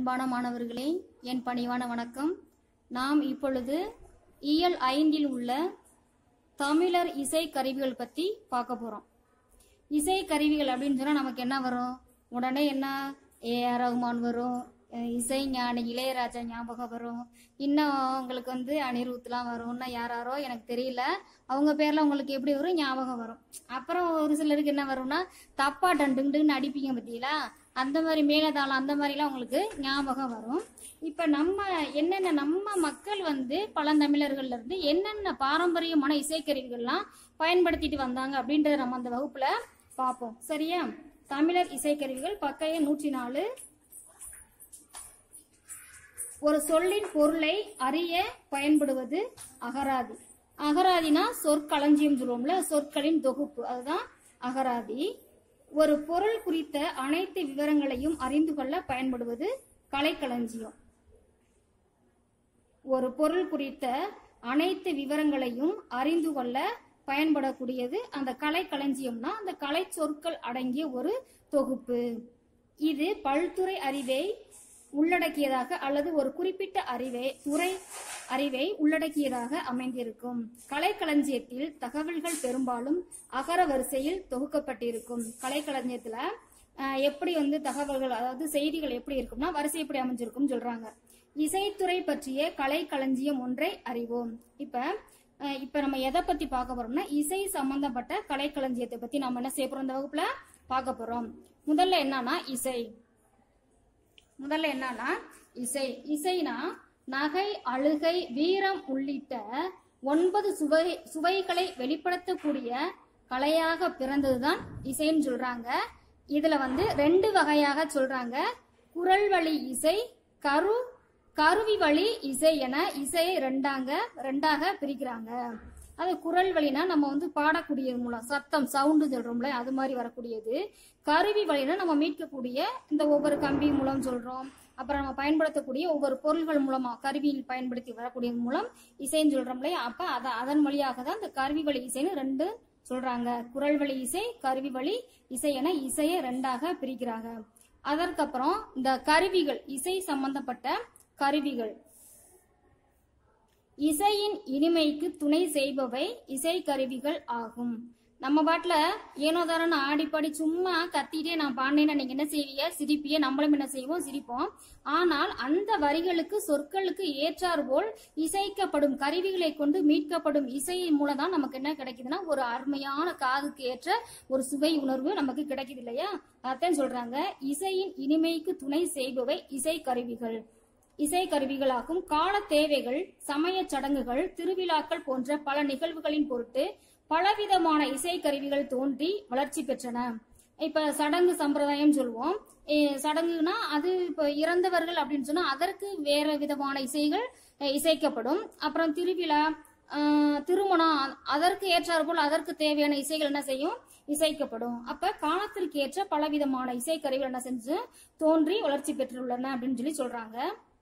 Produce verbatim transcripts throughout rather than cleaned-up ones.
அன்பான மாணவர்களே, என் பணிவான வணக்கம். நாம் இப்பொழுது இயல் ஐந்தில் உள்ள தமிழர் இசை கருவிகள் பத்தி பார்க்க போறோம். இசை கருவிகள் அப்படின்னு சொன்னா நமக்கு என்ன வரும்? உடனே என்ன ஏ ஆர் ரஹ்மான் வரும், இசை ஞானி இளையராஜா ஞாபகம் வரும், இன்னும் உங்களுக்கு வந்து அனிருத்லாம் வரும், இன்னும் யாராரோ எனக்கு தெரியல, அவங்க பேர்ல உங்களுக்கு எப்படி வரும் ஞாபகம் வரும். அப்புறம் ஒரு சிலருக்கு என்ன வரும்னா தப்பா டண்டுன்னு அடிப்பீங்க பத்தியில, அந்த மாதிரி மேலதாளம் அந்த மாதிரிலாம் உங்களுக்கு ஞாபகம் வரும். இப்ப நம்ம என்னென்ன நம்ம மக்கள் வந்து பழந்தமிழர்கள்ல இருந்து என்னென்ன பாரம்பரியமான இசைக்கருவிகள்லாம் பயன்படுத்திட்டு வந்தாங்க அப்படின்றத நம்ம அந்த வகுப்புல பார்ப்போம். சரியா? தமிழர் இசைக்கருவிகள் பக்க எண் நூற்றி நாலு. ஒரு சொல்லின் பொருளை அறிய பயன்படுவது அகராதி. அகராதினா சொற்களஞ்சியம் சொல்லுவோம்ல, சொற்களின் தொகுப்பு, அதுதான் அகராதி. ஒரு பொருள் குறித்த அனைத்து விவரங்களையும் அறிந்து கொள்ள பயன்படுவது கலைக்களஞ்சியம். ஒரு பொருள் குறித்த அனைத்து விவரங்களையும் அறிந்து கொள்ள பயன்படக்கூடியது அந்த கலைக்களஞ்சியம்னா அந்த கலை சொற்கள் அடங்கிய ஒரு தொகுப்பு. இது பல்துறை அறிவை உள்ளடக்கியதாக அல்லது ஒரு குறிப்பிட்ட அறிவை துறை அறிவை உள்ளடக்கியதாக அமைந்திருக்கும். கலைக்களஞ்சியத்தில் தகவல்கள் பெரும்பாலும் அகர வரிசையில் தொகுக்கப்பட்டிருக்கும். கலைக்களஞ்சியத்துல எப்படி வந்து தகவல்கள், அதாவது செய்திகள் எப்படி இருக்கும்னா வரிசை எப்படி அமைஞ்சிருக்கும் சொல்றாங்க. இசைத்துறை பற்றிய கலைக்களஞ்சியம் ஒன்றை அறிவோம். இப்ப இப்ப நம்ம எதை பத்தி பார்க்க போறோம்னா இசை சம்பந்தப்பட்ட கலைக்களஞ்சியத்தை பத்தி நம்ம என்ன செய்ய போறோம் இந்த வகுப்புல பார்க்க போறோம். முதல்ல என்னன்னா இசை. முதல்ல என்னன்னா இசை. இசைனா நகை, அழுகை, வீரம் உள்ளிட்ட ஒன்பது சுவை சுவைகளை வெளிப்படுத்தக்கூடிய கலையாக பிறந்ததுதான் இசைன்னு சொல்றாங்க. இதுல வந்து ரெண்டு வகையாக சொல்றாங்க. குரல் வழி இசை, கரு கருவி வழி இசை என இசையை ரெண்டாங்க ரெண்டாக பிரிக்கிறாங்க. அது குரல் வழினா நம்ம வந்து பாடக்கூடியது மூலம் சத்தம் சவுண்டு சொல்றோம்ல, அது மாதிரி வரக்கூடியது. கருவி வழினா நம்ம மீட்கக்கூடிய இந்த ஒவ்வொரு கம்பி மூலம் சொல்றோம். அப்புறம் நம்ம பயன்படுத்தக்கூடிய ஒவ்வொரு பொருள்கள் மூலமா கருவியில் பயன்படுத்தி வரக்கூடியது மூலம் இசைன்னு சொல்றோம் இல்லையா. அப்ப அத அதன் வழியாக தான் இந்த கருவி வழி இசைன்னு ரெண்டு சொல்றாங்க. குரல் வழி இசை, கருவி வழி இசை என இசையை ரெண்டாக பிரிக்கிறாங்க. அதற்கப்புறம் இந்த கருவிகள், இசை சம்பந்தப்பட்ட கருவிகள். இசையின் இனிமைக்கு துணை செய்பவை இசை கருவிகள் ஆகும். நம்ம பாட்டுல ஏனோதாரன் ஆடிப்பாடி சும்மா கத்திட்டே நான் பாடினேன்னா நீங்க என்ன செய்வீங்க? சிரிப்பிய. நம்மளும் என்ன செய்வோம்? சிரிப்போம். ஆனால் அந்த வரிகளுக்கு சொற்களுக்கு ஏற்றாறு போல் இசைக்கப்படும் கருவிகளை கொண்டு மீட்கப்படும் இசையின் மூலம் தான் நமக்கு என்ன கிடைக்குதுன்னா ஒரு அருமையான காதுக்கு ஏற்ற ஒரு சுவை உணர்வு நமக்கு கிடைக்குது இல்லையா. அதான் சொல்றாங்க இசையின் இனிமைக்கு துணை செய்பவை இசை கருவிகள். இசை கருவிகளாகும். கால தேவைகள், சமய சடங்குகள், திருவிழாக்கள் போன்ற பல நிகழ்வுகளின் பொருட்டு பலவிதமான இசை கருவிகள் தோன்றி வளர்ச்சி பெற்றன. இப்ப சடங்கு சம்பிரதாயம் சொல்லுவோம். சடங்குனா அது இப்ப இறந்தவர்கள் அப்படின்னு சொன்னா அதற்கு வேற விதமான இசைகள் இசைக்கப்படும். அப்புறம் திருவிழா, திருமணம், அதற்கு ஏற்றாறு போல் அதற்கு தேவையான இசைகள் என்ன செய்யும்? இசைக்கப்படும். அப்ப காலத்திற்கு ஏற்ற பலவிதமான இசை கருவிகள் என்ன செஞ்சு தோன்றி வளர்ச்சி பெற்றுள்ளன அப்படின்னு சொல்லி சொல்றாங்க.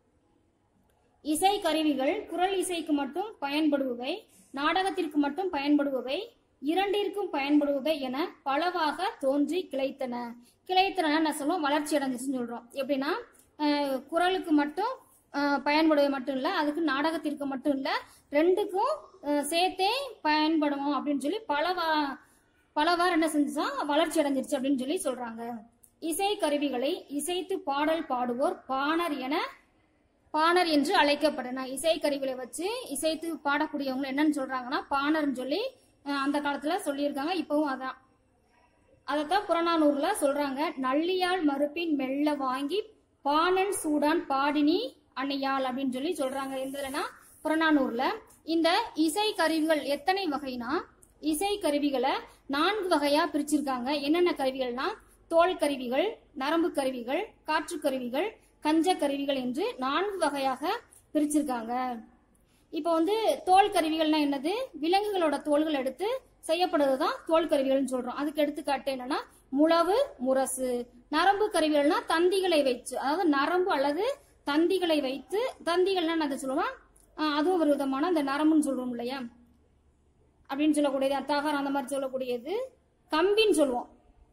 இசை கருவிகள் குரல் இசைக்கு மட்டும் பயன்படுபவை, நாடகத்திற்கு மட்டும் பயன்படுபவை, இரண்டிற்கும் பயன்படுபவை என பலவாக தோன்றி கிளைத்தன. கிளைத்தன என்ன சொல்லுவோம்? வளர்ச்சி அடைஞ்சிச்சுன்னு சொல்றோம். எப்படின்னா குரலுக்கு மட்டும் பயன்படுவது மட்டும் இல்ல, அதுக்கு நாடகத்திற்கு மட்டும் இல்ல, ரெண்டுக்கும் சேர்த்தே பயன்படுவோம் அப்படின்னு சொல்லி பலவா பலவாறு என்ன செஞ்சா வளர்ச்சி அடைஞ்சிருச்சு அப்படின்னு சொல்லி சொல்றாங்க. இசை கருவிகளை இசைத்து பாடல் பாடுவோர் பாணர் என பாணர் என்று அழைக்கப்பட்டன. இசை கருவிகளை வச்சு இசைத்து பாடக்கூடியவங்க என்னன்னு சொல்றாங்கன்னா பாணர்னு சொல்லி அந்த காலத்துல சொல்லியிருக்காங்க. இப்பவும் அதான் அதத்தான் புறநானூர்ல சொல்றாங்க. நள்ளியால் மறுப்பின் மெல்ல வாங்கி பாணன் சூடான் பாடினி அன்னையாள் அப்படின்னு சொல்லி சொல்றாங்க. எந்ததுலனா புறநானூர்ல. இந்த இசை கருவிகள் எத்தனை வகைனா இசை கருவிகளை நான்கு வகையா பிரிச்சிருக்காங்க. என்னென்ன கருவிகள்னா தோல் கருவிகள், நரம்பு கருவிகள், காற்று கருவிகள், கஞ்ச கருவிகள் என்று நான்கு வகையாக பிரிச்சிருக்காங்க. இப்ப வந்து தோல் கருவிகள்னா என்னது? விலங்குகளோட தோள்கள் எடுத்து செய்யப்படுவதுதான் தோல் கருவிகள்னு சொல்றோம். அதுக்கு எடுத்துக்காட்டு என்னன்னா முழவு, முரசு. நரம்பு கருவிகள்னா தந்திகளை வைத்து, அதாவது நரம்பு அல்லது தந்திகளை வைத்து, தந்திகள்னா அதை சொல்லுவோம், அதுவும் ஒரு விதமான அந்த நரம்புன்னு சொல்றோம் இல்லையா அப்படின்னு சொல்லக்கூடியது, தகரம் அந்த மாதிரி சொல்லக்கூடியது. கம்பின்னு சொல்லுவோம்.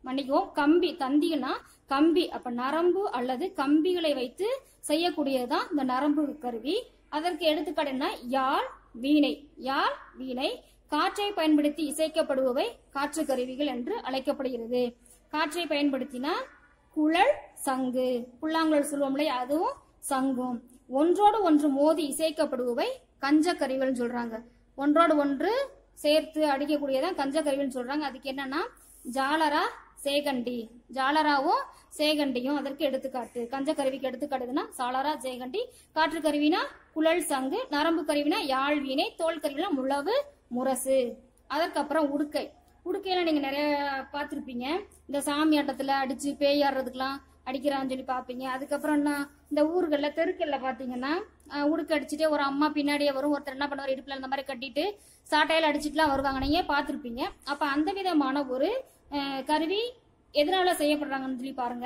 மன்னிக்கவும் கம்பி, தந்தினா கம்பி, அப்ப நரம்பு அல்லது கம்பிகளை வைத்து செய்யக்கூடியதுதான் இந்த நரம்பு கருவி. அதற்கு எடுத்துக்காட்டுனா யாழ், வீணை. யாழ், வீணை காற்றை பயன்படுத்தி இசைக்கப்படுபவை காற்று கருவிகள் என்று அழைக்கப்படுகிறது. காற்றை பயன்படுத்தினா குழல், சங்கு, புல்லாங்குழல் சொல்லுவோம் இல்லையா, அதுவும் சங்கும். ஒன்றோடு ஒன்று மோதி இசைக்கப்படுபவை கஞ்ச கருவிகள் சொல்றாங்க. ஒன்றோடு ஒன்று சேர்த்து அடிக்கக்கூடியதான் கஞ்ச கருவிகள் சொல்றாங்க. அதுக்கு என்னன்னா ஜாலரா, சேகண்டி. ஜாலராவும் சேகண்டியும் அதற்கு எடுத்துக்காட்டு. கஞ்ச கருவிக்கு எடுத்துக்காட்டுதுன்னா சாலரா, சேகண்டி. காற்று கருவினா குழல், சங்கு. நரம்பு கருவினா யாழ், வீணை. தோல் கருவினா முழவு, முரசு. அதற்கப்புறம் உடுக்கை. உடுக்கையெல்லாம் நீங்க நிறைய பார்த்திருப்பீங்க. இந்த சாமி ஆட்டத்துல அடிச்சு பேய் ஆடுறதுக்கெல்லாம் அடிக்கிறான்னு சொல்லி பாப்பீங்க. அதுக்கப்புறம் என்ன, இந்த ஊர்கள்ல தெருக்கள்ல பாத்தீங்கன்னா உடுக்க அடிச்சுட்டு ஒரு அம்மா பின்னாடியே வரும், ஒருத்தர் என்ன பண்ணுவார் இடுப்புல இந்த மாதிரி கட்டிட்டு சாட்டையில அடிச்சுட்டுலாம் வருவாங்க, நீங்க பாத்திருப்பீங்க. அப்ப அந்த விதமான ஒரு கருவி எதனால செய்யப்படுறாங்கன்னு சொல்லி பாருங்க.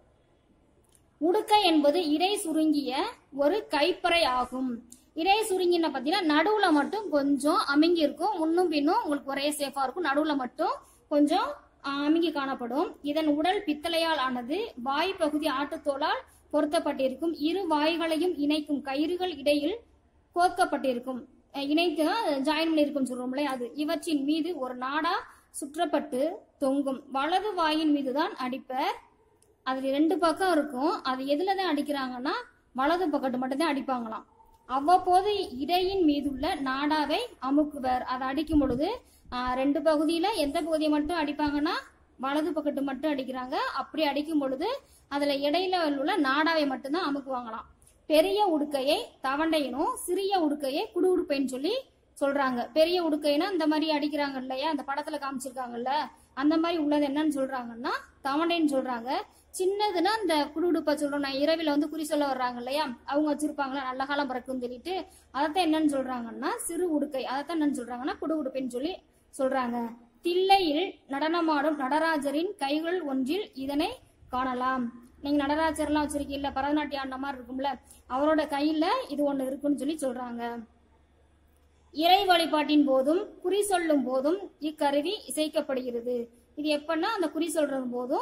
உடுக்கை என்பது இடை சுருங்கிய ஒரு கைப்பறை ஆகும். இடை சுருங்கின பாத்தீங்கன்னா நடுவுல மட்டும் கொஞ்சம் அமுங்கி இருக்கும், முன்னும் பின்னும் உங்களுக்கு ஒரே சேஃபா இருக்கும். நடுவுல மட்டும் கொஞ்சம் அமுங்கி காணப்படும். இதன் உடல் பித்தளையால் ஆனது. வாய் பகுதி ஆட்டுத்தோளால் பொருத்தப்பட்டிருக்கும். இரு வாய்களையும் இணைக்கும் கயிறுகள் இடையில் கோர்க்கப்பட்டிருக்கும். இணைத்து ஜாயின் பண்ணிருக்கும் சொல்றோம்ல அது. இவற்றின் மீது ஒரு நாடா சுற்றப்பட்டு தொங்கும். வலது வாயின் மீதுதான் அடிப்பர். அதுல ரெண்டு பக்கம் இருக்கும். அது எதுலதான் அடிக்கிறாங்கன்னா வலது பக்கத்து மட்டும் தான் அடிப்பாங்களாம். அவ்வப்போது இடையின் மீதுள்ள நாடாவை அமுக்குவர். அதை அடிக்கும் பொழுது ஆஹ் ரெண்டு பகுதியில எந்த பகுதியை மட்டும் அடிப்பாங்கன்னா வலது பக்கத்து மட்டும் அடிக்கிறாங்க. அப்படி அடிக்கும் பொழுது அதுல இடையில உள்ள நாடாவை மட்டும்தான் அமுக்குவாங்களாம். பெரிய உடுக்கையை தவண்டையினும் சிறிய உடுக்கையை குடு உடுப்பைன்னு சொல்லி சொல்றாங்க. பெரிய உடுக்கைனா இந்த மாதிரி அடிக்கிறாங்க இல்லையா, அந்த படத்துல காமிச்சிருக்காங்கல்ல, அந்த மாதிரி உள்ளது என்னன்னு சொல்றாங்கன்னா தவண்டைன்னு சொல்றாங்க. சின்னதுன்னா இந்த குடுடுப்ப சொல்றோம். நான் இரவில வந்து குறி சொல்ல வர்றாங்க இல்லையா, அவங்க வச்சிருப்பாங்களா நல்ல காலம் பிறக்குன்னு சொல்லிட்டு, அதைத்தான் என்னன்னு சொல்றாங்கன்னா சிறு உடுக்கை. அதைத்தான் என்னன்னு சொல்றாங்கன்னா குடு உடுப்பைன்னு சொல்லி சொல்றாங்க. தில்லையில் நடனமாடும் நடராஜரின் கைகள் ஒன்றில் இதனை காணலாம். நீங்க நடராஜர் எல்லாம் வச்சிருக்கீங்கல்ல, பரதநாட்டியம் ஆடின மாதிரி இருக்கும்ல, அவரோட கையில இது ஒண்ணு இருக்குன்னு சொல்லி சொல்றாங்க. இறை வழிபாட்டின் போதும் குறி சொல்லும் போதும் இக்கருவி இசைக்கப்படுகிறது. இது எப்பன்னா அந்த குறி சொல்ற போதும்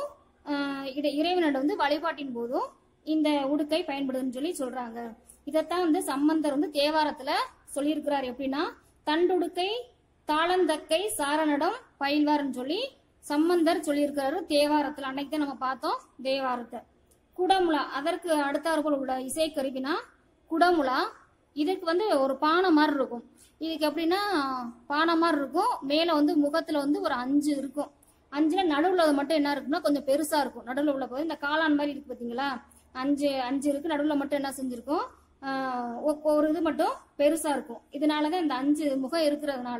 இறைவனோட வந்து வழிபாட்டின் போதும் இந்த உடுக்கை பயன்படுதுன்னு சொல்லி சொல்றாங்க. இதத்தான் வந்து சம்பந்தர் வந்து தேவாரத்துல சொல்லியிருக்கிறார். எப்படின்னா தண்டுடுக்கை தாளந்தக்கை சாரணடம் பயில்வார்ன்னு சொல்லி சம்பந்தர் சொல்லியிருக்கிறாரு தேவாரத்துல. அன்னைக்கு தான் நம்ம பார்த்தோம் தேவாரத்தை. குடமுலா அதற்கு அடுத்தாற்போல் உள்ள இசை கருவினா குடமுலா. இதுக்கு வந்து ஒரு பானை மாதிரி இருக்கும். இதுக்கு எப்படின்னா பானை மாதிரி இருக்கும். மேல வந்து முகத்துல வந்து ஒரு அஞ்சு இருக்கும். அஞ்சுல நடுவுல மட்டும் என்ன இருக்குன்னா கொஞ்சம் பெருசா இருக்கும். நடுவுல உள்ள போது இந்த காளான் மாதிரி இருக்கு பாத்தீங்களா, அஞ்சு அஞ்சு இருக்கு. நடுவுல மட்டும் என்ன செஞ்சிருக்கும், ஆஹ் ஒரு இது மட்டும் பெருசா இருக்கும். இதனாலதான் இந்த அஞ்சு முகம் இருக்கிறதுனால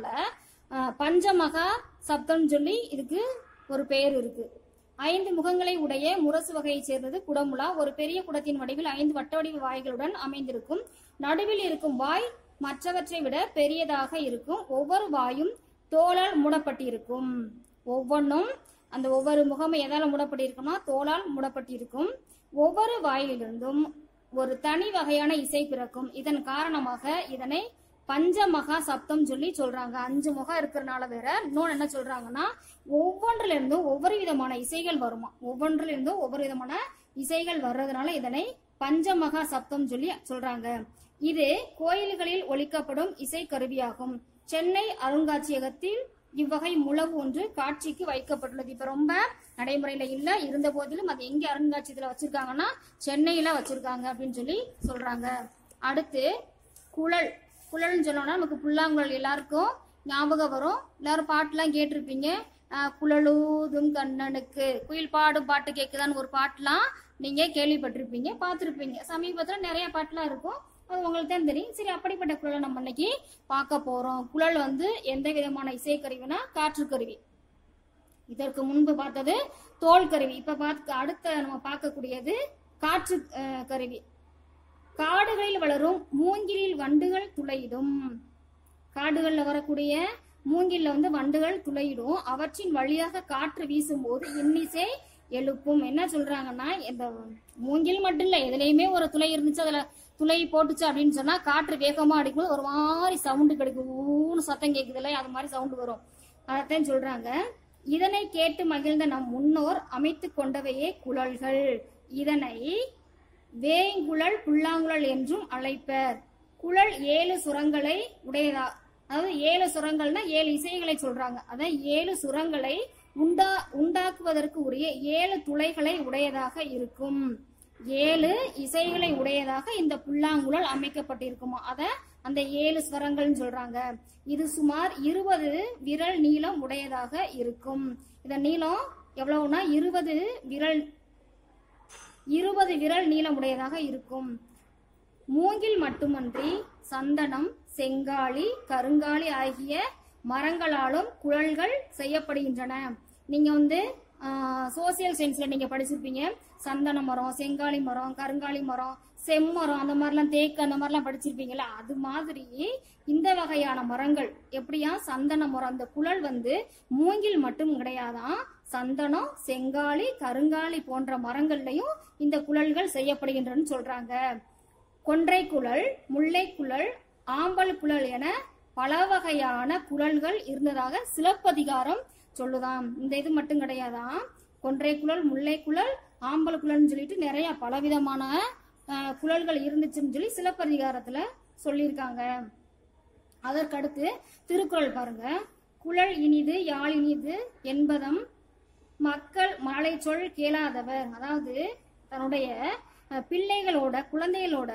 பஞ்சமகா சப்தம் சொல்லி இதுக்கு ஒரு பெயர் இருக்கு. ஐந்து முகங்களை உடைய முரசு வகையை சேர்ந்தது குடமுலா. ஒரு பெரிய குடத்தின் வடிவில் ஐந்து வட்ட வடிவ வாய்களுடன் அமைந்திருக்கும். நடுவில் இருக்கும் வாய் மற்றவற்றை விட பெரியதாக இருக்கும். ஒவ்வொரு வாயும் தோலால் மூடப்பட்டிருக்கும். ஒவ்வொன்றும் அந்த ஒவ்வொரு முகமும் எதால மூடப்பட்டிருக்கும்னா தோலால் மூடப்பட்டிருக்கும். ஒவ்வொரு வாயிலிருந்தும் ஒரு தனி வகையான இசை பிறக்கும். இதன் காரணமாக இதனை பஞ்சமகா சப்தம் சொல்லி சொல்றாங்க. அஞ்சு முகம் இருக்கிறதுனால வேற இன்னொன்னு என்ன சொல்றாங்கன்னா ஒவ்வொன்றுல இருந்தும் ஒவ்வொரு விதமான இசைகள் வருமா. ஒவ்வொன்றுல இருந்தும் ஒவ்வொரு விதமான இசைகள் வர்றதுனால இதனை பஞ்சமகா சப்தம் சொல்லி சொல்றாங்க. இது கோயில்களில் ஒலிக்கப்படும் இசை கருவியாகும். சென்னை அருங்காட்சியகத்தில் இவ்வகை முழவு ஒன்று காட்சிக்கு வைக்கப்பட்டுள்ளது. இப்ப ரொம்ப நடைமுறையில இல்ல, இருந்த போதிலும் அது எங்க அருங்காட்சியத்துல வச்சிருக்காங்கன்னா சென்னையில வச்சிருக்காங்க அப்படின்னு சொல்லி சொல்றாங்க. அடுத்து குழல். குழல்னு சொன்னோம்னா நமக்கு புல்லாங்குழல் எல்லாருக்கும் ஞாபகம் வரும். எல்லாரும் பாட்டுலாம் கேட்டிருப்பீங்க. ஆஹ் குழலூதும் கண்ணனுக்கு குயில் பாடும் பாட்டு கேக்குதான்னு ஒரு பாட்டுலாம் நீங்க கேள்விப்பட்டிருப்பீங்க, பார்த்திருப்பீங்க. சமீபத்துல நிறைய பாட்டுலாம் இருக்கும், அது உங்களுக்கு தான் தெரியும். சரி, அப்படிப்பட்ட குழலை நம்ம இன்னைக்கு பார்க்க போறோம். குழல் வந்து எந்த விதமான இசைக்கருவினா காற்று கருவி. இதற்கு முன்பு பார்த்தது தோல் கருவி. இப்ப பார்க்க அடுத்த நம்ம பார்க்கக்கூடியது காற்று கருவி. காடுகளில் வளரும் மூங்கிலில் வண்டுகள் துளையிடும். காடுகள்ல வரக்கூடிய மூங்கில்ல வந்து வண்டுகள் துளையிடும். அவற்றின் வழியாக காற்று வீசும் போது இன்னிசை எழுப்பும். என்ன சொல்றாங்கன்னா இந்த மூங்கில் மட்டும் இல்ல, எதுலையுமே ஒரு துளை இருந்துச்சு, அதுல துளை போட்டுச்சு அப்படின்னு சொன்னா காற்று வேகமா அடிக்கும்போது ஒரு மாதிரி சவுண்டு கிடைக்கும். ஊன்னு சத்தம் கேக்குது இல்லையா, அது மாதிரி சவுண்டு வரும். அதைத்தான் சொல்றாங்க. இதனை கேட்டு மகிழ்ந்த நம் முன்னோர் அமைத்து கொண்டவையே குழல்கள். இதனை வேங்குழல் புல்லாங்குழல் என்றும் அழைப்பர். குழல் ஏழு சுரங்களை உடையதா, அதாவது ஏழு சுரங்கள்னா ஏழு இசைகளை சொல்றாங்க. அதான் ஏழு சுரங்களை உண்டா உண்டாக்குவதற்கு உரிய ஏழு துளைகளை உடையதாக இருக்கும். ஏழு இசைகளை உடையதாக இந்த புல்லாங்குழல் அமைக்கப்பட்டிருக்குமா, அத அந்த ஏழு ஸ்வரங்கள் சொல்றாங்க. இது சுமார் இருபது விரல் நீளம் உடையதாக இருக்கும். இதன் நீளம் எவ்வளவுனா இருபது விரல் இருபது விரல் நீளம் உடையதாக இருக்கும். மூங்கில் மட்டுமன்றி சந்தனம், செங்காலி, கருங்காலி ஆகிய மரங்களாலும் குழல்கள் செய்யப்படுகின்றன. நீங்க வந்து சோசியல் சயின்ஸ்ல நீங்க படிச்சிருப்பீங்க. சந்தன மரம், செங்காலி மரம், கருங்காலி மரம், செம்மரம், அந்த மாதிரிலாம் தேக்கு அந்த மாதிரிலாம் படிச்சிருப்பீங்களா. அது மாதிரி இந்த வகையான மரங்கள் எப்படியா சந்தன மரம், அந்த குழல் வந்து மூங்கில் மட்டும் கிடையாதான், சந்தனம், செங்காலி, கருங்காலி போன்ற மரங்கள்லயும் இந்த குழல்கள் செய்யப்படுகின்றன சொல்றாங்க. கொன்றை குழல், முல்லை குழல், ஆம்பல் குழல் என பல வகையான குழல்கள் இருந்ததாக சிலப்பதிகாரம் சொல்லுதாம். இந்த இது மட்டும் கிடையாதான், கொன்றை குழல், முல்லை குழல், ஆம்பல் குழல்னு சொல்லிட்டு நிறைய பலவிதமான குழல்கள் இருந்துச்சுன்னு சொல்லி சிலப்பதிகாரத்துல சொல்லியிருக்காங்க. அதற்கடுத்து திருக்குறள் பாருங்க. குழல் இனிது யாழ் இனிது என்பதம் மக்கள் மழலை சொல் கேளாதவர். அதாவது தன்னுடைய பிள்ளைகளோட குழந்தைகளோட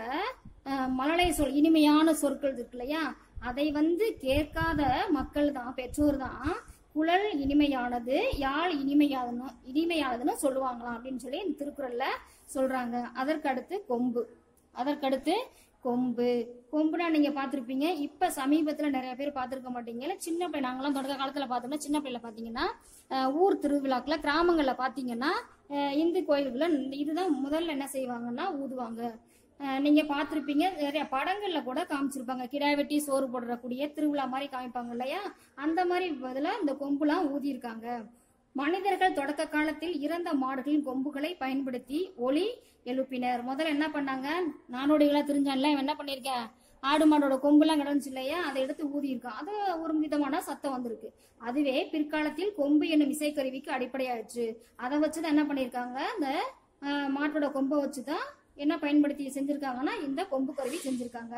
மழலை சொல் இனிமையான சொற்கள் இருக்கு இல்லையா, அதை வந்து கேட்காத மக்கள் தான், பெற்றோர் தான் குழல் இனிமையானது யாழ் இனிமையானது இனிமையானதுன்னு சொல்லுவாங்களாம் அப்படின்னு சொல்லி இந்த திருக்குறள்ல சொல்றாங்க. அதற்கடுத்து கொம்பு. அதற்கடுத்து கொம்பு கொம்புனா நீங்க பாத்திருப்பீங்க. இப்ப சமீபத்துல நிறைய பேர் பாத்திருக்க மாட்டீங்க. சின்ன பிள்ளை நாங்கெல்லாம் தொடக்க காலத்துல பார்த்தோம்னா, சின்ன பிள்ளைல பாத்தீங்கன்னா ஊர் திருவிழாக்குல கிராமங்கள்ல பாத்தீங்கன்னா இந்து கோயில்கள இதுதான் முதல்ல என்ன செய்வாங்கன்னா ஊதுவாங்க. நீங்க பாத்திருப்பீங்க, நிறைய படங்கள்ல கூட காமிச்சிருப்பாங்க. கிடாய் வெட்டி சோறு போடுறக்கூடிய திருவிழா மாதிரி காமிப்பாங்க இல்லையா, அந்த மாதிரி பதிலா இந்த கொம்புலாம் ஊதி இருக்காங்க. மனிதர்கள் தொடக்க காலத்தில் இறந்த மாடுகளின் கொம்புகளை பயன்படுத்தி ஒலி எழுப்பினர். முதல்ல என்ன பண்ணாங்க, நாடோடிகளா தெரிஞ்சான்ல, என்ன பண்ணிருக்கேன், ஆடு மாடோட கொம்புலாம் கிடந்துச்சு இல்லையா, அதை எடுத்து ஊதி இருக்கான். அது ஒரு விதமான சத்தம் வந்திருக்கு. அதுவே பிற்காலத்தில் கொம்பு என்னும் இசைக்கருவிக்கு அடிப்படையாயிடுச்சு. அதை வச்சுதான் என்ன பண்ணிருக்காங்க, இந்த மாட்டோட கொம்பை வச்சுதான் என்ன பயன்படுத்தி செஞ்சிருக்காங்கன்னா இந்த கொம்பு கருவி செஞ்சிருக்காங்க.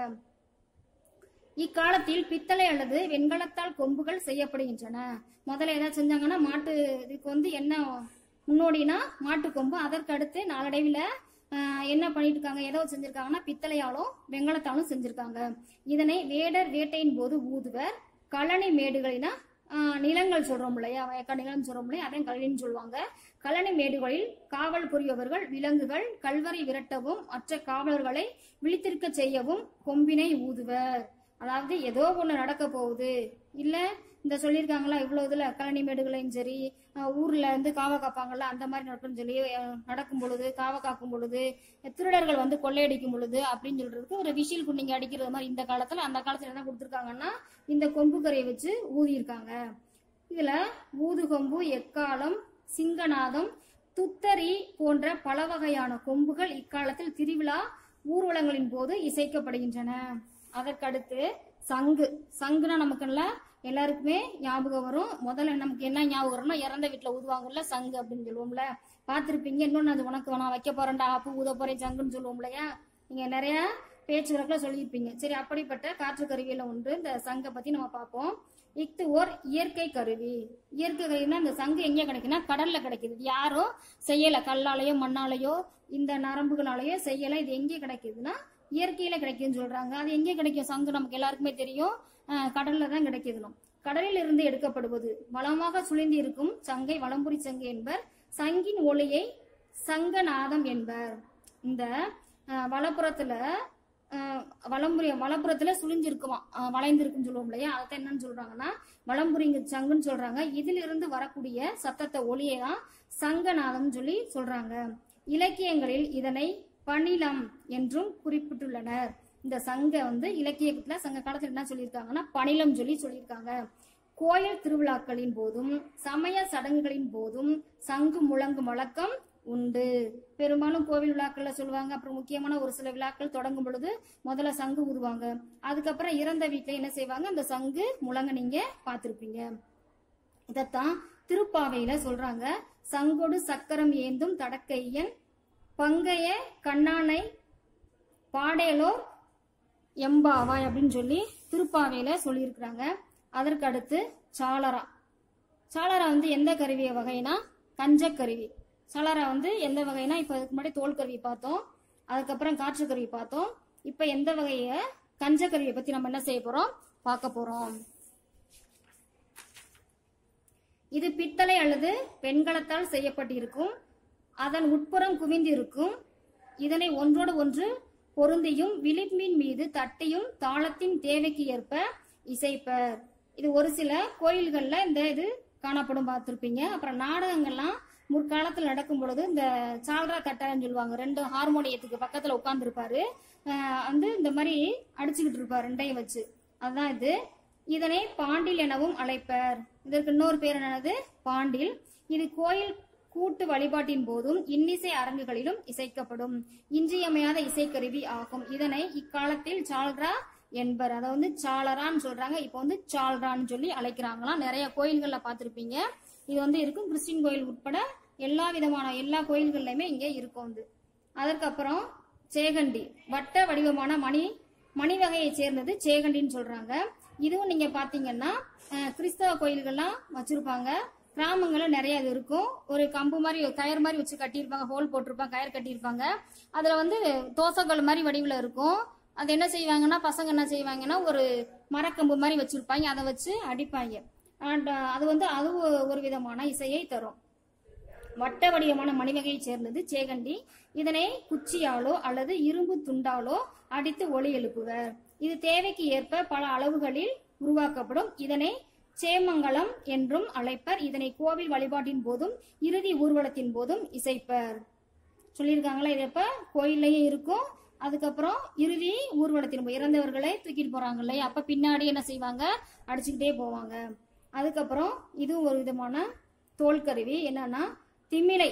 இக்காலத்தில் பித்தளை அல்லது வெண்கலத்தால் கொம்புகள் செய்யப்படுகின்றன. முதல்ல ஏதாவது செஞ்சாங்கன்னா மாட்டு இதுக்கு வந்து என்ன முன்னோடினா மாட்டு கொம்பு. அதற்கு அடுத்து நாளடைவில் என்ன பண்ணிட்டு இருக்காங்க, ஏதோ செஞ்சிருக்காங்கன்னா பித்தளையாலும் வெண்கலத்தாலும் செஞ்சிருக்காங்க. இதனை வேடர் வேட்டையின் போது ஊதுவர். கழனி மேடுகளினா நிலங்கள் சொல்றோம் இல்லையா, வயக்கா நிலம் சொல்றோம் இல்லையா, அதையும் கழனின்னு சொல்லுவாங்க. கழனி மேடுகளில் காவல் புரியவர்கள் விலங்குகள் கல்வரை விரட்டவும் மற்ற காவலர்களை விழித்திருக்க செய்யவும் கொம்பினை ஊதுவர். அதாவது ஏதோ ஒண்ணு நடக்க போகுது இல்ல, இந்த சொல்லியிருக்காங்களா இவ்வளவு இதுல கழனி மேடுகளையும் சரி, ஊர்ல இருந்து காவ காப்பாங்கல்ல அந்த மாதிரி நடக்கும் சொல்லி நடக்கும் பொழுது, காவ காக்கும் பொழுது, திருடர்கள் வந்து கொள்ளையடிக்கும் பொழுது அப்படின்னு சொல்றதுக்கு ஒரு விஷில் குண்டிங்க அடிக்கிறது மாதிரி இந்த காலத்துல, அந்த காலத்துல என்ன கொடுத்துருக்காங்கன்னா இந்த கொம்பு கரையை வச்சு ஊதி இருக்காங்க. இதுல ஊதுகொம்பு, எக்காலம், சிங்கநாதம், துத்தரி போன்ற பல வகையான கொம்புகள் இக்காலத்தில் திருவிழா ஊர்வலங்களின் போது இசைக்கப்படுகின்றன. அதற்கடுத்து சங்கு. சங்குனா நமக்குல்ல எல்லாருக்குமே ஞாபகம் வரும். முதல்ல நமக்கு என்ன ஞாபகம் வரும்னா இறந்த வீட்டுல ஊதுவாங்கல்ல சங்கு அப்படின்னு சொல்லுவோம்ல, பாத்திருப்பீங்க. இன்னொன்னு அது உனக்கு வேணா வைக்க போறேன்டா பூ ஊத போறேன் சங்குன்னு சொல்லுவோம் இல்லையா, நீங்க நிறைய பேச்சு வழக்குல சொல்லியிருப்பீங்க. சரி, அப்படிப்பட்ட காற்று கருவியில ஒன்று இந்த சங்கை பத்தி நம்ம பார்ப்போம். இஃது ஓர் இயற்கை கருவி. இயற்கை கருவினா இந்த சங்கு எங்க கிடைக்குன்னா கடல்ல கிடைக்குது. யாரோ செய்யல, கல்லாலேயோ மண்ணாலேயோ இந்த நரம்புகளாலேயோ செய்யல. இது எங்கே கிடைக்குதுன்னா இயற்கையில கிடைக்குதுன்னு சொல்றாங்க. அது எங்கே கிடைக்கும் சங்கு நமக்கு எல்லாருக்குமே தெரியும், கடல்ல தான் கிடைக்குதுணும். கடலில் இருந்து எடுக்கப்படுவது. வளமாக சுழிந்து இருக்கும் சங்கை வலம்புரி சங்கு என்பர். சங்கின் ஒளியை சங்கநாதம் என்பர். இந்த வலப்புறத்துல வலம்புரி வலப்புறத்துல சுழிஞ்சு இருக்குமா, வளைந்து இருக்குன்னு சொல்லுவோம் இல்லையா, அதை என்னன்னு சொல்றாங்கன்னா வலம்புரிங்க சங்குன்னு சொல்றாங்க. இதுல இருந்து வரக்கூடிய சத்தத்தை ஒளியை தான் சங்கநாதம் சொல்லி சொல்றாங்க. இலக்கியங்களில் இதனை பணிலம் என்றும் குறிப்பிட்டுள்ளனர். இந்த சங்க வந்து இலக்கியத்துல சங்க காலத்துல என்ன சொல்லியிருக்காங்கன்னா பணிலம் சொல்லி சொல்லியிருக்காங்க. கோயில் திருவிழாக்களின் போதும் சமய சடங்குகளின் போதும் சங்கு முழங்கும் வழக்கம் உண்டு. பெரும்பாலும் கோவில் விழாக்கள்ல சொல்லுவாங்க. அப்புறம் முக்கியமான ஒரு சில விழாக்கள் தொடங்கும் பொழுது முதல்ல சங்கு ஊதுவாங்க. அதுக்கப்புறம் இறந்த வீட்டுல என்ன செய்வாங்க, அந்த சங்கு முழங்க நீங்க பாத்திருப்பீங்க. இதத்தான் திருப்பாவையில சொல்றாங்க, சங்கொடு சக்கரம் ஏந்தும் தடக்கையன் பங்கைய கண்ணானை பாடேலோர் எம்பாவாய் அப்படின்னு சொல்லி திருப்பாவையில சொல்லியிருக்கிறாங்க. அதற்கு அடுத்து சாளரா. சாளரா வந்து எந்த கருவிய வகைனா கஞ்சக்கருவி. சாளரா வந்து எந்த வகைனா, இப்ப அதுக்கு முன்னாடி தோல் கருவி பார்த்தோம், அதுக்கப்புறம் காற்று கருவி பார்த்தோம். இப்ப எந்த வகைய கஞ்சக்கருவியை பத்தி நம்ம என்ன செய்ய போறோம், பார்க்க போறோம். இது பித்தளை அல்லது வெண்கலத்தால் செய்யப்பட்டிருக்கும். அதன் உட்புறம் குவிந்து இருக்கும். இதனை ஒன்றோடு ஒன்று பொருந்தியும் விளிம்பின் மீது தட்டியும் தாளத்தின் தேவைக்கு ஏற்ப இசைப்பர். இது ஒரு சில கோயில்கள்ல இந்த இது காணப்படும், பார்த்திருப்பீங்க. அப்புறம் நாடகங்கள்லாம் முற்காலத்தில் நடக்கும் பொழுது இந்த சால்ரா தட்டான்னு சொல்லுவாங்க, ரெண்டு ஹார்மோனியத்துக்கு பக்கத்துல உட்கார்ந்து இருப்பாரு, வந்து இந்த மாதிரி அடிச்சுக்கிட்டு இருப்பார் ரெண்டையும் வச்சு, அதுதான் இது. இதனை பாண்டில் எனவும் அழைப்பர். இதற்கு இன்னொரு பேர் என்னது, பாண்டில். இது கோயில் கூட்டு வழிபாட்டின் போதும் இன்னிசை அரங்குகளிலும் இசைக்கப்படும் இன்றியமையாத இசைக்கருவி ஆகும். இதனை இக்காலத்தில் சால்ரா என்பர். அதை வந்து சாளரான்னு சொல்றாங்க, இப்போ வந்து சால்ரான்னு சொல்லி அழைக்கிறாங்களாம். நிறைய கோயில்கள்ல பார்த்திருப்பீங்க, இது வந்து இருக்கும். கிறிஸ்டின் கோயில் உட்பட எல்லா விதமான எல்லா கோயில்கள்லயுமே இங்கே இருக்கும். வந்து அதற்கப்புறம் சேகண்டி, வட்ட வடிவமான மணி மணி வகையை சேர்ந்தது சேகண்டின்னு சொல்றாங்க. இதுவும் நீங்க பாத்தீங்கன்னா கிறிஸ்தவ கோயில்கள்லாம் வச்சிருப்பாங்க, கிராமங்கள்ல நிறைய இது இருக்கும். ஒரு கம்பு மாதிரி கயிறு மாதிரி வச்சு கட்டியிருப்பாங்க, ஹோல் போட்டிருப்பாங்க, கயிறு கட்டியிருப்பாங்க. அதுல வந்து தோசைக்கல் மாதிரி வடிவில் இருக்கும். அது என்ன செய்வாங்கன்னா, பசங்க என்ன செய்வாங்கன்னா ஒரு மரக்கம்பு மாதிரி வச்சிருப்பாங்க, அதை வச்சு அடிப்பாங்க. அது வந்து அது ஒரு விதமான இசையை தரும். வட்ட வடிவமான மணிவகையை சேர்ந்தது சேகண்டி. இதனை குச்சியாலோ அல்லது இரும்பு துண்டாலோ அடித்து ஒலி எழுப்புவர். இது தேவைக்கு ஏற்ப பல அளவுகளில் உருவாக்கப்படும். இதனை சேமங்கலம் என்றும் அழைப்பர். இதனை கோவில் வழிபாட்டின் போதும் இறுதி ஊர்வலத்தின் போதும் இசைப்பர். சொல்லியிருக்காங்களா, இது எப்ப கோயில்லையும் இருக்கும். அதுக்கப்புறம் இறுதி ஊர்வலத்தின் இறந்தவர்களை தூக்கிட்டு போறாங்க இல்லையா, அப்ப பின்னாடி என்ன செய்வாங்க, அடிச்சுக்கிட்டே போவாங்க. அதுக்கப்புறம் இதுவும் ஒரு விதமான தோல் கருவி. என்னன்னா திமிலை,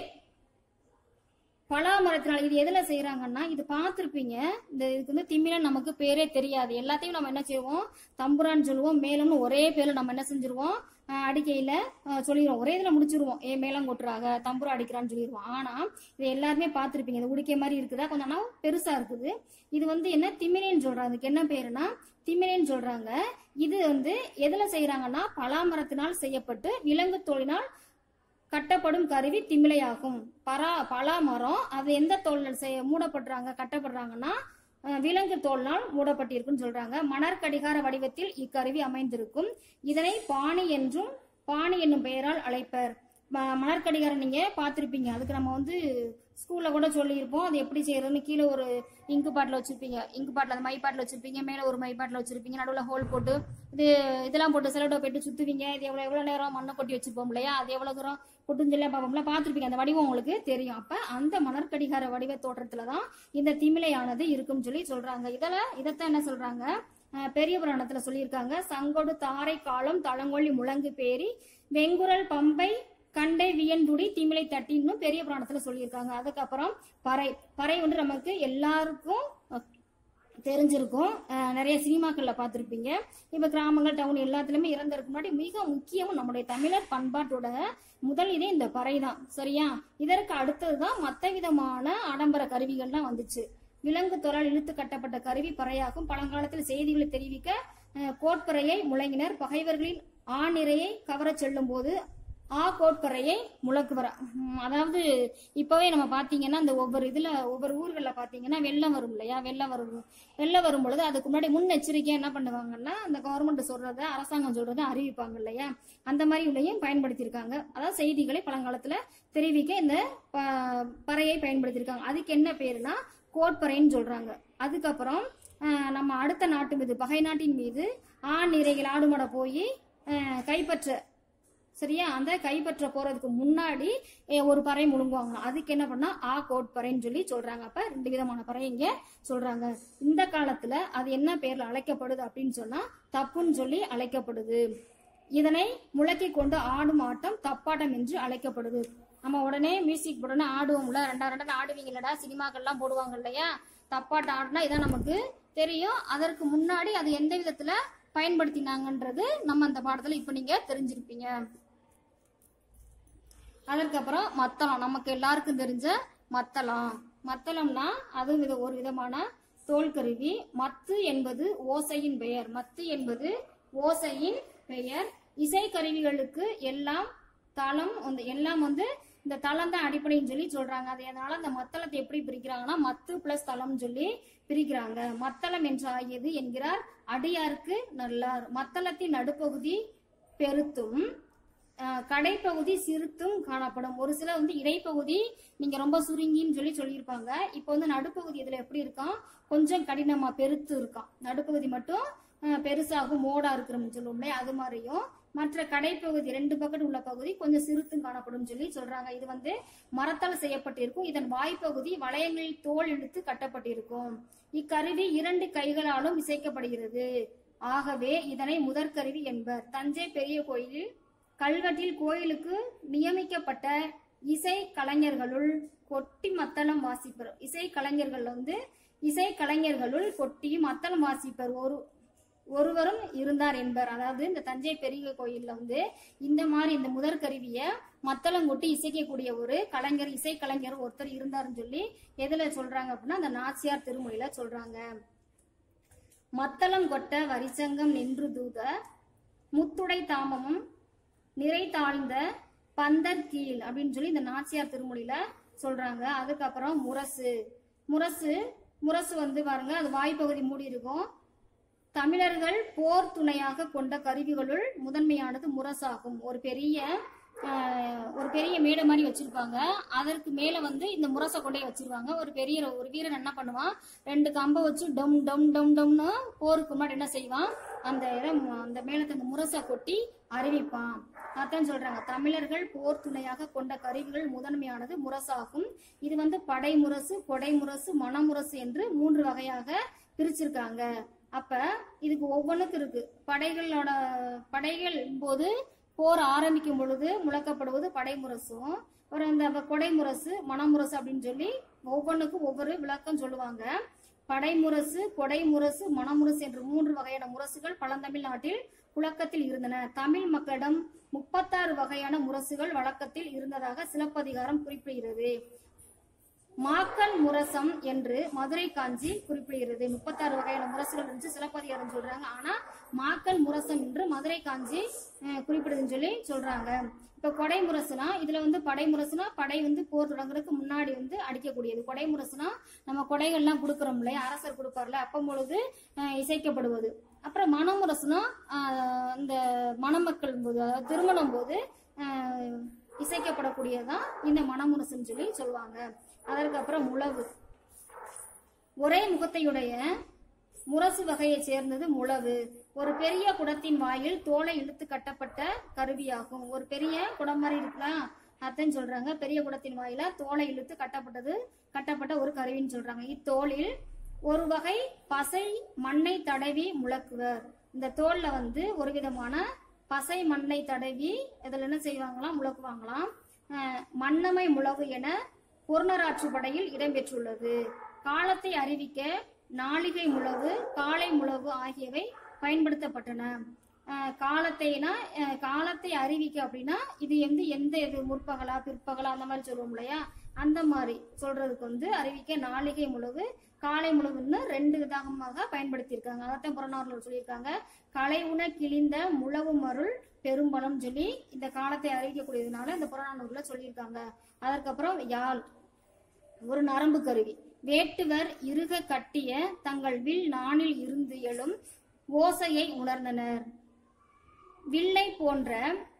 பலாமரத்தினால். இது எதுல செய்யறாங்கன்னா, இது பார்த்திருப்பீங்க, இந்த இதுக்கு வந்து திமிலை நமக்கு பேரே தெரியாது. எல்லாத்தையும் நம்ம என்ன செய்வோம், தம்புரான்னு சொல்லுவோம், மேலம்னு ஒரே பேர்ல நம்ம என்ன செஞ்சிருவோம், அடிக்கையில சொல்லிடுவோம், ஒரே இதுல முடிச்சிருவோம், ஏ மேலம் கொட்டுறாங்க தம்புரா அடிக்கிறான்னு சொல்லிடுவோம். ஆனா இது எல்லாருமே பார்த்திருப்பீங்க, இது உடிக்கை மாதிரி இருக்குதா, கொஞ்சம் ஆனால் பெருசா இருக்குது. இது வந்து என்ன திமிலைன்னு சொல்றாங்க. அதுக்கு என்ன பேருனா திமிலைன்னு சொல்றாங்க. இது வந்து எதுல செய்யறாங்கன்னா, பலாமரத்தினால் செய்யப்பட்டு விலங்கு தோலினால் கட்டப்படும் கருவி திமிலையாகும். பரா பலா மரம் அது எந்த தோல் செய்ய மூடப்படுறாங்க கட்டப்படுறாங்கன்னா விலங்கு தோல்னால் மூடப்பட்டிருக்குன்னு சொல்றாங்க. மணர் கடிகார வடிவத்தில் இக்கருவி அமைந்திருக்கும். இதனை பாணி என்றும் பாணி என்னும் பெயரால் அழைப்பர். மணர் கடிகாரம் நீங்க பார்த்திருப்பீங்க, அதுக்கு நம்ம வந்து ஸ்கூல்ல கூட சொல்லியிருப்போம், அது எப்படி செய்யறதுன்னு. கீழே ஒரு இங்கு பாட்டில் வச்சிருப்பீங்க, இங்கு பாட்டில் அந்த மை பாட்டில் வச்சிருப்பீங்க, மேலே ஒரு மை பாட்டில் வச்சிருப்பீங்க, நடுவில் ஹோல் போட்டு இது இதெல்லாம் போட்டு செலடோ போட்டு சுத்துவீங்க. இது எவ்வளோ எவ்வளோ நேரம் மண்ணை கொட்டி வச்சிருப்போம் இல்லையா, அது எவ்வளோ தூரம் கொட்டுன்னு சொல்லி பார்ப்போம்ல, பார்த்துருப்பீங்க. அந்த வடிவம் உங்களுக்கு தெரியும். அப்ப அந்த மணற்கடிகார வடிவ தோற்றத்துலதான் இந்த திமிலையானது இருக்குன்னு சொல்லி சொல்றாங்க. இதுல இதைத்தான் என்ன சொல்றாங்க, பெரிய புராணத்துல சொல்லியிருக்காங்க. சங்கொடு தாரை காலம் தளங்கொள்ளி முழங்கு பேரி வெங்குரல் பம்பை கண்டை வியந்துடி திமிலை தட்டின்னு பெரிய புராணத்துல சொல்லியிருக்காங்க. அதுக்கப்புறம் பறை. பறை வந்து நமக்கு எல்லாருக்கும் தெரிஞ்சிருக்கும், நிறைய சினிமாக்கள்ல பார்த்திருப்பீங்க. இப்ப கிராமங்கள் டவுன் எல்லாத்துலயுமே இறந்ததுக்கு முன்னாடி மிக முக்கியமும் நம்முடைய தமிழர் பண்பாட்டோட முதல் இதே இந்த பறை தான். சரியா, இதற்கு அடுத்ததுதான் மற்ற விதமான ஆடம்பர கருவிகள்லாம் வந்துச்சு. விலங்கு தோலால் இழுத்து கட்டப்பட்ட கருவி பறையாகும். பழங்காலத்தில் செய்திகளை தெரிவிக்க கோட்பறையை முழங்கினர். பகைவர்களின் ஆநிறையை கவர செல்லும் போது ஆ கோட்பறையை முழக்குவர. அதாவது இப்பவே நம்ம பாத்தீங்கன்னா இந்த ஒவ்வொரு இதுல ஒவ்வொரு ஊர்கள்ல பாத்தீங்கன்னா வெள்ளம் வரும் இல்லையா, வெள்ளம் வரும் வெள்ளம் வரும் பொழுது அதுக்கு முன்னாடி முன்னெச்சரிக்கையா என்ன பண்ணுவாங்கன்னா, அந்த கவர்மெண்ட் சொல்றத அரசாங்கம் சொல்றத அறிவிப்பாங்க இல்லையா, அந்த மாதிரி உள்ளையும் பயன்படுத்தியிருக்காங்க. அதாவது செய்திகளை பழங்காலத்துல தெரிவிக்க இந்த பறையை பயன்படுத்தியிருக்காங்க. அதுக்கு என்ன பேருனா கோட்பறைன்னு சொல்றாங்க. அதுக்கப்புறம் நம்ம அடுத்த நாட்டு மீது பகை நாட்டின் மீது ஆண் நிறைகள் ஆடுமட போய் கைப்பற்ற, சரியா, அந்த கைப்பற்ற போறதுக்கு முன்னாடி ஒரு பறை முழுங்குவாங்க. அதுக்கு என்ன பண்ணா ஆ கோட்பறைன்னு சொல்லி சொல்றாங்க. அப்ப ரெண்டு விதமான பறை இங்க சொல்றாங்க. இந்த காலத்துல அது என்ன பேர்ல அழைக்கப்படுது அப்படின்னு சொன்னா தப்புன்னு சொல்லி அழைக்கப்படுது. இதனை முழக்கி கொண்டு ஆடும் ஆட்டம் தப்பாட்டம் என்று அழைக்கப்படுது. நம்ம உடனே மியூசிக் உடனே ஆடுவோம்ல, ரெண்டாயிரம் ரெண்டாயிரம் ஆடுவீங்களடா, சினிமாக்கள்லாம் போடுவாங்க இல்லையா, தப்பாட்டம் ஆடினா இதான் நமக்கு தெரியும். அதற்கு முன்னாடி அது எந்த விதத்துல பயன்படுத்தினாங்கன்றது நம்ம அந்த பாடத்துல இப்ப நீங்க தெரிஞ்சிருப்பீங்க. அதற்கப்புறம் மத்தளம், நமக்கு எல்லாருக்கும் தெரிஞ்ச மத்தளம். மத்தளம்னா அது வித ஒரு விதமான தோல் கருவி. மத்து என்பது ஓசையின் பெயர். மத்து என்பது ஓசையின் பெயர். இசை கருவிகளுக்கு எல்லாம் தளம் எல்லாம் வந்து இந்த தளம் தான் அடிப்படைன்னு சொல்லி சொல்றாங்க. அதனால அந்த மத்தளத்தை எப்படி பிரிக்கிறாங்கன்னா மத்து பிளஸ் தளம் சொல்லி பிரிக்கிறாங்க. மத்தளம் என்று ஆகியது என்கிறார் அடியாருக்கு நல்லார். மத்தளத்தின் நடுப்பகுதி பெருத்தும் கடைப்பகுதி சிறுத்தும் காணப்படும். ஒரு சில வந்து இடைப்பகுதி நீங்க ரொம்ப சுருங்கின்னு சொல்லி சொல்லியிருப்பாங்க. இப்போ வந்து நடுப்பகுதி இதுல எப்படி இருக்கான், கொஞ்சம் கடினமா பெருத்து இருக்கான். நடுப்பகுதி மட்டும் பெருசாகும் மோடா இருக்கிறோம்னு சொல்லுவோம்லே, அது மாதிரியும் மற்ற கடைப்பகுதி ரெண்டு பக்கத்து உள்ள பகுதி கொஞ்சம் சிறுத்தும் காணப்படும் சொல்லி சொல்றாங்க. இது வந்து மரத்தால் செய்யப்பட்டிருக்கும். இதன் வாய்ப்பகுதி வளையங்களில் தோல் இழுத்து கட்டப்பட்டிருக்கும். இக்கருவி இரண்டு கைகளாலும் இசைக்கப்படுகிறது. ஆகவே இதனை முதற்கருவி என்பர். தஞ்சை பெரிய கோயிலில் கல்வெட்டில் கோயிலுக்கு நியமிக்கப்பட்ட இசை கலைஞர்களுள் கொட்டி மத்தளம் வாசிப்பர். இசை கலைஞர்கள் வந்து இசை கலைஞர்களுள் கொட்டி மத்தளம் வாசிப்பர் ஒரு ஒருவரும் இருந்தார் என்பர். அதாவது இந்த தஞ்சை பெரிய கோயில்ல வந்து இந்த மாதிரி இந்த முதற் கருவிய மத்தளம் கொட்டி இசைக்கக்கூடிய ஒரு கலைஞர், இசை கலைஞர் ஒருத்தர் இருந்தாருன்னு சொல்லி எதுல சொல்றாங்க அப்படின்னா அந்த நாச்சியார் திருமொழியில சொல்றாங்க. மத்தளம் கொட்ட வரிசங்கம் நின்று தூத முத்துடை தாமமும் நிறை தாழ்ந்த பந்தர் கீழ் அப்படின்னு சொல்லி இந்த நாச்சியார் திருமொழியில சொல்றாங்க. அதுக்கப்புறம் முரசு. முரசு முரசு வந்து பாருங்க, அது வாய்ப்பகுதி மூடி இருக்கும். தமிழர்கள் போர் துணையாக கொண்ட கருவிகளுள் முதன்மையானது முரசாகும். ஒரு பெரிய ஒரு பெரிய மேடை மாதிரி வச்சிருப்பாங்க. அதற்கு மேல வந்து இந்த முரசை கொண்டே வச்சிருவாங்க. ஒரு பெரிய ஒரு வீரன் என்ன பண்ணுவான், ரெண்டு கம்பை வச்சு டம் டம் டம் டம்னு போருக்கு முன்னாடி என்ன செய்வான், அந்த அந்த மேலத்தை அந்த முரசை கொட்டி அறிவிப்பான். அதான் சொல்றாங்க தமிழர்கள் போர் துணையாக கொண்ட கருவிகள் முதன்மையானது முரசாகும். இது வந்து படை முரசு, கொடை முரசு, மணமுரசு என்று மூன்று வகையாக பிரிச்சிருக்காங்க. அப்ப இதுக்கு ஒவ்வொன்றுக்கு இருக்கு. படைகளோட படைகள் போது போர் ஆரம்பிக்கும் பொழுது முழக்கப்படுவது படை முரசும், ஒரு அந்த கொடை முரசு, மணமுரசு அப்படின்னு சொல்லி ஒவ்வொன்றுக்கும் ஒவ்வொரு விளக்கம் சொல்லுவாங்க. படைமுரசு, கொடை முரசு, மணமுரசு என்ற மூன்று வகையான முரசுகள் பழந்தமிழ்நாட்டில் புழக்கத்தில் இருந்தன. தமிழ் மக்களிடம் முப்பத்தாறு வகையான முரசுகள் வழக்கத்தில் இருந்ததாக சிலப்பதிகாரம் குறிப்பிடுகிறது. மாக்கல் முரசம் என்று மதுரை காஞ்சி குறிப்பிடுகிறது. முப்பத்தாறு வகையான முரசுகள் இருந்துச்சு சிலப்பதிகாரம் சொல்றாங்க. ஆனா மாக்கல் முரசம் என்று மதுரை காஞ்சி குறிப்பிடுதுன்னு சொல்லி சொல்றாங்க. இப்ப கொடை முரசுனா இதுல வந்து படை முரசுனா படை வந்து போர் தொடங்குறதுக்கு முன்னாடி வந்து அடிக்கக்கூடியது. கொடை முரசுனா நம்ம கொடைகள்லாம் கொடுக்கறோம் இல்லையா, அரசர் கொடுப்பார்ல, அப்ப பொழுது இசைக்கப்படுவது. அப்புறம் மணமுரசுனா இந்த மணமக்கள் போது, அதாவது திருமணம் போது இசைக்கப்படக்கூடியதான் இந்த மணமுரசுன்னு சொல்லி சொல்லுவாங்க. அதற்கப்புறம் முழவு. ஒரே முகத்தையுடைய முரசு வகையை சேர்ந்தது முழவு. ஒரு பெரிய குடத்தின் வாயில் தோலை இழுத்து கட்டப்பட்ட கருவியாகும். ஒரு பெரிய குடம் மாதிரி இருக்கலாம், அதான் சொல்றாங்க பெரிய குடத்தின் வாயில தோலை இழுத்து கட்டப்பட்டது கட்டப்பட்ட ஒரு கருவின்னு சொல்றாங்க. இத்தோலில் ஒரு வகை பசை மண்ணை தடவி முழக்குவர். இந்த தோல்ல வந்து ஒரு விதமான பசை மண்ணை தடவி இதுல என்ன செய்வாங்களாம், முழக்குவாங்களாம். மன்னமை முழவு என பொருணராற்று படையில் இடம்பெற்றுள்ளது. காலத்தை அறிவிக்க நாளிகை முழவு, காலை முழவு ஆகியவை பயன்படுத்தப்பட்டன. காலத்தைனா காலத்தை அறிவிக்க அப்படின்னா இது வந்து எந்த இது முற்பகலா பிற்பகலா அந்த மாதிரி சொல்லுவோம் இல்லையா, அந்த மாதிரி சொல்றதுக்கு வந்து அறிவிக்க நாளிகை முழவு, காலை முழவுன்னு ரெண்டு விதமாக பயன்படுத்தியிருக்காங்க. அதான் புறநானூறுல சொல்லியிருக்காங்க. களை உண கிழிந்த முழவு மருள் பெரும்பலம் சொல்லி இந்த காலத்தை அறிவிக்கக்கூடியதுனால இந்த புறநானூறுல சொல்லியிருக்காங்க. அதற்கப்புறம் யாழ், ஒரு நரம்பு கருவி. வேட்டுவர் இறுக கட்டிய தங்கள் வில் நாணில் இருந்து எழும் ஓசையை உணர்ந்தனர். வில்லை போன்ற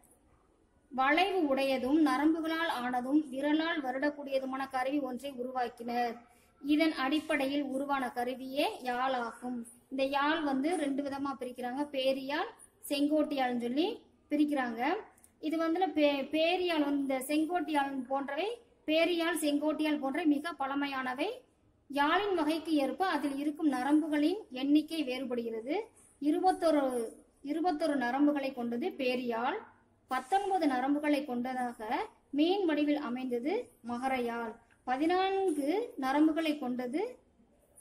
வளைவு உடையதும் நரம்புகளால் ஆனதும் விரலால் வருடக்கூடியதுமான கருவி ஒன்றை உருவாக்கினர். இதன் அடிப்படையில் உருவான கருவியே யாழ் ஆகும். இந்த யாழ் வந்து ரெண்டு விதமா பிரிக்கிறாங்க, பேரியாழ், செங்கோட்டியாழ் சொல்லி பிரிக்கிறாங்க. இது வந்து பேரியாழ் வந்து இந்த செங்கோட்டியாழ் போன்றவை, பேரியாழ் செங்கோட்டியாழ் போன்றவை மிக பழமையானவை. யாழின் வகைக்கு ஏற்ப அதில் இருக்கும் நரம்புகளின் எண்ணிக்கை வேறுபடுகிறது. இருபத்தொரு இருபத்தொரு நரம்புகளை கொண்டது பேரியாழ். பத்தொன்பது நரம்புகளை கொண்டதாக மீன் வடிவில் அமைந்தது மகரயாழ். பதினான்கு நரம்புகளை கொண்டது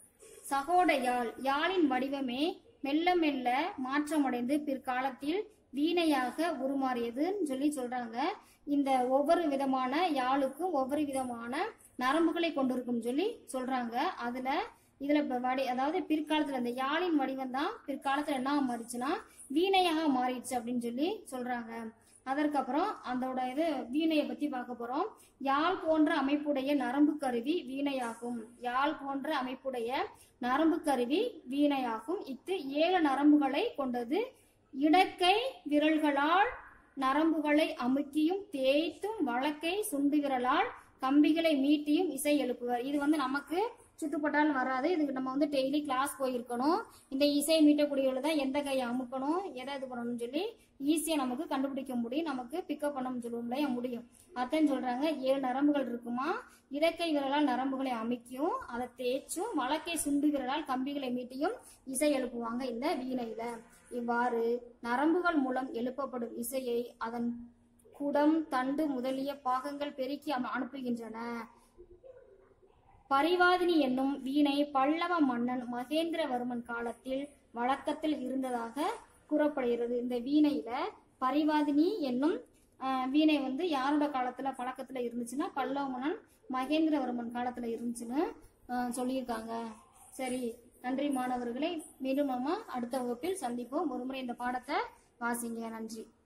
சகோட யாழ். யாழின் வடிவமே மெல்ல மெல்ல மாற்றமடைந்து பிற்காலத்தில் வீணையாக உருமாறியதுன்னு சொல்லி சொல்றாங்க. இந்த ஒவ்வொரு விதமான யாழுக்கும் ஒவ்வொரு விதமான நரம்புகளை கொண்டிருக்கும் சொல்லி சொல்றாங்க. அதுல இதுல வடி அதாவது பிற்காலத்துல இந்த யாழின் வடிவம் தான் பிற்காலத்துல என்ன மாறிச்சுன்னா வீணையாக மாறிடுச்சு அப்படின்னு சொல்லி சொல்றாங்க. அதற்கப்புறம் அதோட இது வீணையை பத்தி பார்க்க போறோம். யாழ் போன்ற அமைப்புடைய நரம்பு கருவி வீணையாகும். யாழ் போன்ற அமைப்புடைய நரம்பு கருவி வீணையாகும். இத்து ஏழு நரம்புகளை கொண்டது. இடக்கை விரல்களால் நரம்புகளை அமுக்கியும் தேய்த்தும் வழக்கை சுண்டு விரலால் கம்பிகளை மீட்டியும் இசை எழுப்புவர். இது வந்து நமக்கு சுட்டுப்பட்டாலும் வராது. இதுக்கு நம்ம வந்து டெய்லி கிளாஸ் போயிருக்கணும். இந்த இசை மீட்டக்கூடியவர்கள் தான் எந்த கையை அமுக்கணும் எதை இது பண்ணணும்னு சொல்லி ஈஸியா நமக்கு கண்டுபிடிக்க முடியும். நமக்கு பிக்கப் பண்ண சொல்லுவோம்ல முடியும். அதான் சொல்றாங்க ஏழு நரம்புகள் இருக்குமா. இடக்கை விரலால் நரம்புகளை அமைக்கும், அதை தேய்ச்சும் வழக்கை சுண்டு விரலால் கம்பிகளை மீட்டியும் இசை எழுப்புவாங்க இந்த வீணையில. இவ்வாறு நரம்புகள் மூலம் எழுப்பப்படும் இசையை அதன் குடம் தண்டு முதலிய பாகங்கள் பெருக்கி அனுப்புகின்றன. பரிவாதினி என்னும் வீணை பல்லவ மன்னன் மகேந்திரவர்மன் காலத்தில் வழக்கத்தில் இருந்ததாக கூறப்படுகிறது. இந்த வீணையில பரிவாதினி என்னும் வீணை வந்து யாரோட காலத்துல பழக்கத்துல இருந்துச்சுன்னா பல்லவ மன்னன் மகேந்திரவர்மன் காலத்துல இருந்துச்சுன்னு சொல்லியிருக்காங்க. சரி, நன்றி மாணவர்களை. மீண்டும் நம்ம அடுத்த வகுப்பில் சந்திப்போம். ஒருமுறை இந்த பாடத்தை வாசிங்க. நன்றி.